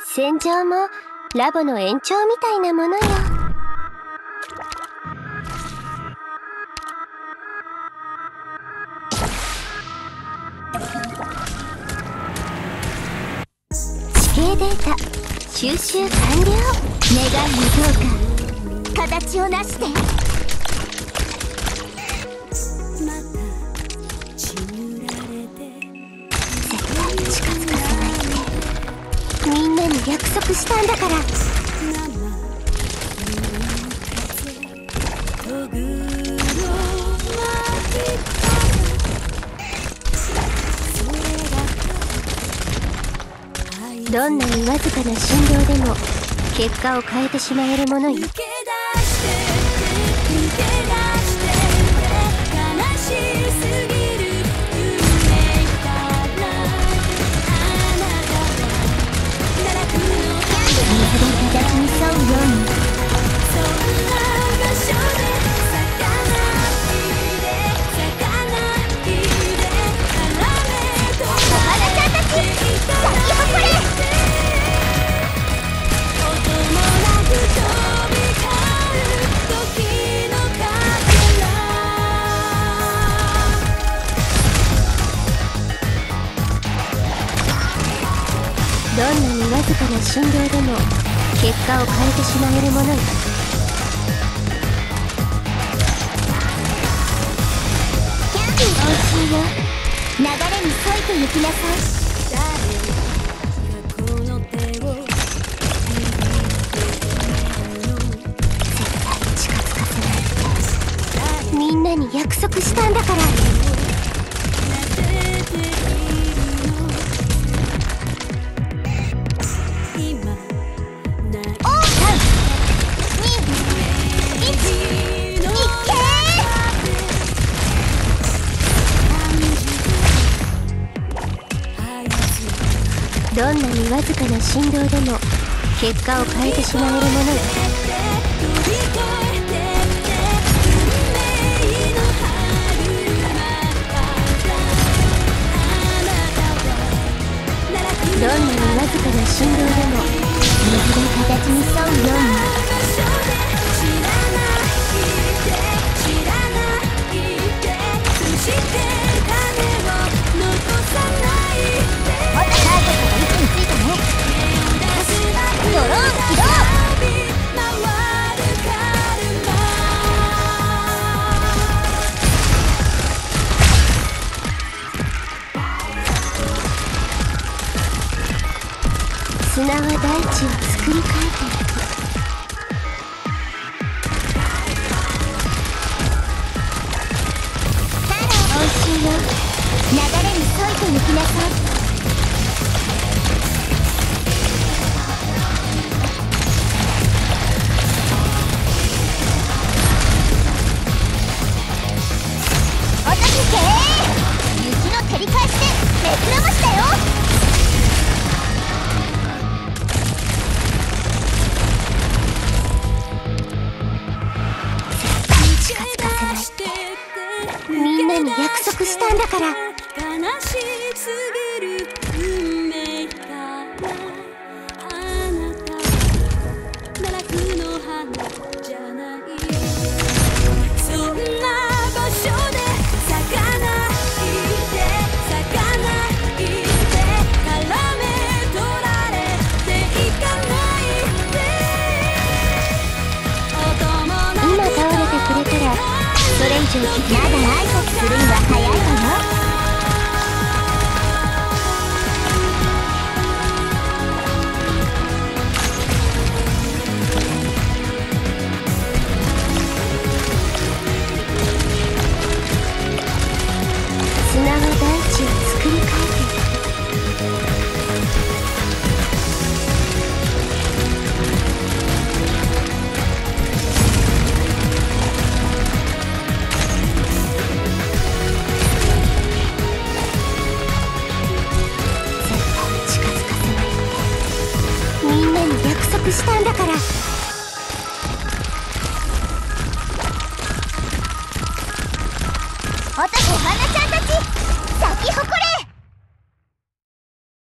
戦場もラボの延長みたいなものよ。地形データ収集完了。願いのどうか形を成して。みんなに約束したんだから。どんなにわずかな振動でも結果を変えてしまえるものよ。どんなにわずかな振動でも結果を変えてしまえるものよ。美味しいよ。流れに沿いて行きなさい。絶対に近づかせない。みんなに約束したんだから。どんなにわずかな振動でも結果を変えてしまえるものよ。どんなにわずかな振動でも水の形に沿うように。砂は大地を作り変えていく。おいしいよ。流れに沿いて行きなさい。おたけ雪の照り返しで目くらましたよ。みんなに約束したんだから。悲しすぎる運命からあなたは奈落の花じゃない。そんな場所で咲かないで咲かないで絡め取られていかないで。今倒れてくれたらそれ以上まだ挨拶するには早いわよ。砂は大地を作り変えていく。約束したんだから。おたけはなちゃんたち咲き誇れ。